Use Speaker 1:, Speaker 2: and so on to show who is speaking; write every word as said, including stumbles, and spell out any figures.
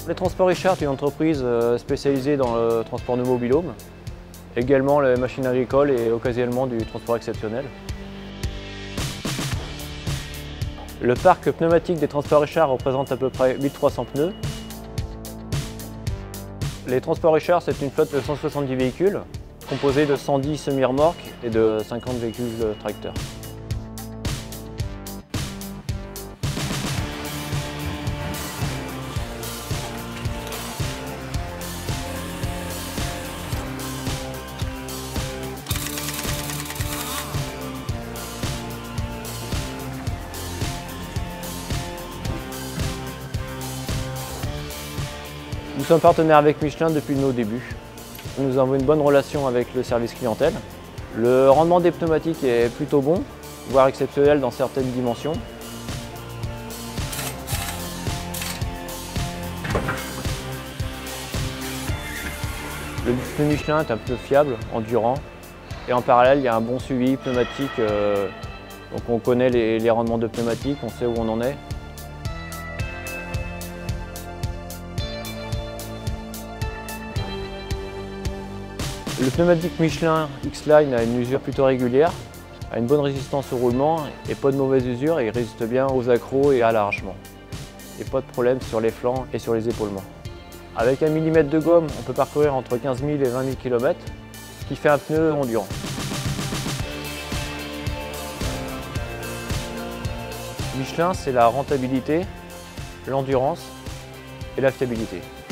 Speaker 1: Les Transports Richard est une entreprise spécialisée dans le transport de mobil-home, également les machines agricoles et occasionnellement du transport exceptionnel. Le parc pneumatique des Transports Richard représente à peu près mille trois cents pneus. Les Transports Richard, c'est une flotte de cent soixante-dix véhicules, composée de cent dix semi-remorques et de cinquante véhicules tracteurs. Nous sommes partenaires avec Michelin depuis nos débuts. Nous avons une bonne relation avec le service clientèle. Le rendement des pneumatiques est plutôt bon, voire exceptionnel dans certaines dimensions. Le pneu Michelin est un peu fiable, endurant. Et en parallèle, il y a un bon suivi pneumatique. Euh, donc on connaît les, les rendements de pneumatiques, on sait où on en est. Le pneumatique Michelin X-Line a une usure plutôt régulière, a une bonne résistance au roulement et pas de mauvaise usure et il résiste bien aux accros et à l'arrachement. Et pas de problème sur les flancs et sur les épaulements. Avec un millimètre de gomme, on peut parcourir entre quinze mille et vingt mille kilomètres, ce qui fait un pneu endurant. Michelin, c'est la rentabilité, l'endurance et la fiabilité.